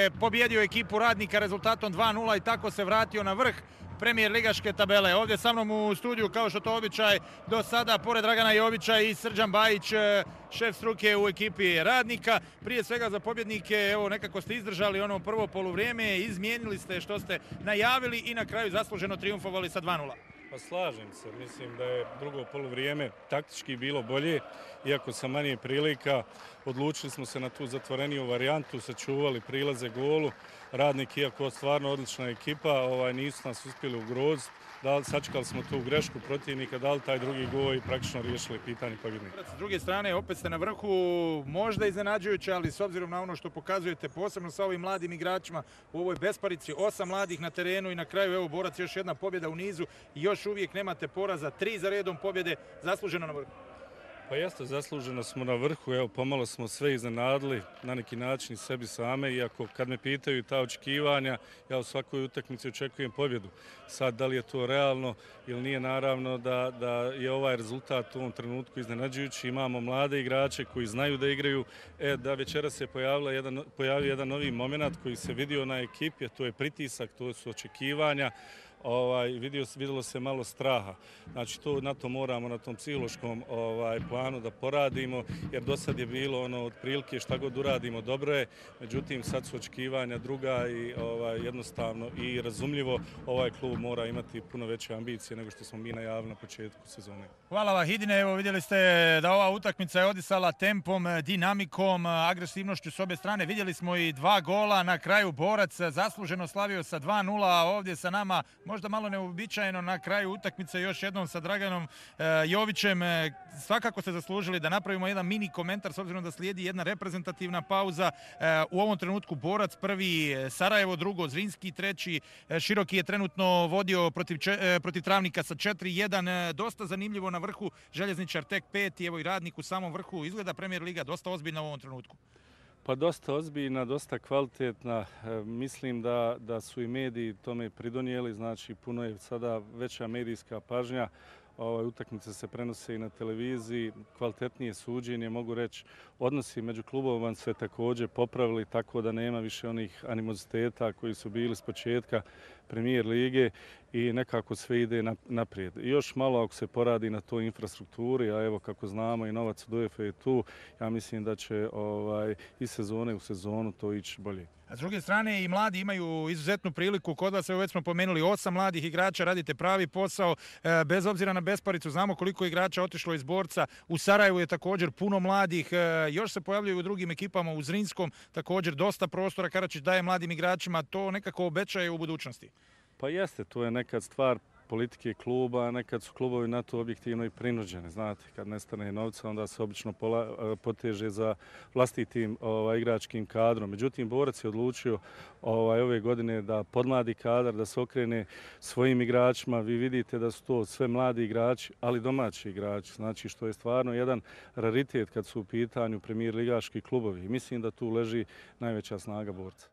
je pobjedio ekipu Radnika rezultatom 2:0 i tako se vratio na vrh premijer ligaške tabele. Ovdje sa mnom u studiju, kao što to običaj do sada, pored Dragana Jovića i Srđan Bajić, šef struke u ekipi Radnika. Prije svega za pobjednike, evo, nekako ste izdržali ono prvo poluvrijeme, izmijenili ste što ste najavili i na kraju zasluženo trijumfovali sa 2:0. Pa slažem se, mislim da je drugo poluvrijeme taktički bilo bolje, iako sa manje prilika. Odlučili smo se na tu zatvoreniju varijantu, sačuvali prilaze golu. Radnik, iako stvarno odlična ekipa, nisu nas uspjeli ugroziti. Sačekali smo tu grešku protivnika, dali taj drugi gol i praktično riješili pitanje pobjednika. S druge strane, opet ste na vrhu, možda iznenađujuće, ali s obzirom na ono što pokazujete, posebno sa ovim mladim igračima u ovoj besparici, 8 mladih na terenu i na kraju, evo, Borac još jedna pobjeda u nizu i još uvijek nemate poraza, 3 za redom pobjede, zasluženo na vrhu. Pa jeste, zasluženo smo na vrhu, evo, pomalo smo sve iznenadili, na neki način i sebi same, iako kad me pitaju ta očekivanja, ja u svakoj utakmici očekujem pobjedu. Sad, da li je to realno ili nije, naravno da je ovaj rezultat u ovom trenutku iznenađujući. Imamo mlade igrače koji znaju da igraju, da večeras se pojavio jedan novi moment koji se vidio na ekipi, a to je pritisak, to su očekivanja. Vidjelo se malo straha. Znači, na to moramo, na tom psihološkom planu da poradimo, jer do sad je bilo otprilike šta god uradimo dobro je, međutim sad su očekivanja druga i jednostavno i razumljivo ovaj klub mora imati puno veće ambicije nego što smo mi najavili na početku sezone. Hvala Vahidine, evo vidjeli ste da ova utakmica je odisala tempom, dinamikom, agresivnošću s obje strane. Vidjeli smo i 2 gola, na kraju Borac zasluženo slavio sa 2:0, a ovdje sa nama možda malo neuobičajeno na kraju utakmice još jednom sa Draganom Jovićem. Svakako ste zaslužili da napravimo jedan mini komentar s obzirom da slijedi jedna reprezentativna pauza. U ovom trenutku Borac prvi, Sarajevo drugo, Zrinski treći, Široki je trenutno vodio protiv Travnika sa 4:1. Dosta zanimljivo na vrhu, Željezničar tek 5, evo i Radnik u samom vrhu. Izgleda Premier Liga dosta ozbiljna u ovom trenutku. Pa dosta ozbiljna, dosta kvalitetna. Mislim da su i mediji tome pridonijeli, znači puno je sada veća medijska pažnja. Utakmice se prenose i na televiziji, kvalitetnije suđenje, mogu reći, odnosi među klubovima se također popravili, tako da nema više onih animoziteta koji su bili s početka Premier lige i nekako sve ide naprijed. I još malo ako se poradi na toj infrastrukturi, a evo kako znamo i novac od UEFA je tu, ja mislim da će iz sezone u sezonu to ići bolje. A s druge strane i mladi imaju izuzetnu priliku, kod vas već smo pomenuli 8 mladih igrača, radite pravi posao, bez obzira na besparicu, znamo koliko igrača otišlo iz Borca, u Sarajevu je također puno mladih, još se pojavljaju u drugim ekipama, u Zrinskom također dosta prostora Karačić daje mladim igračima, to nekako obećaje u budućnosti. Pa jeste, to je nekad stvar politike kluba, nekad su klubovi na to objektivno i prinuđeni. Znate, kad nestane novca, onda se obično poteže za vlastitim igračkim kadrom. Međutim, Borac je odlučio ove godine da podmladi kadar, da se okrene svojim igračima. Vi vidite da su to sve mladi igrači, ali domaći igrači. Znači, što je stvarno jedan raritet kad su u pitanju premier ligaški klubovi. Mislim da tu leži najveća snaga Borca.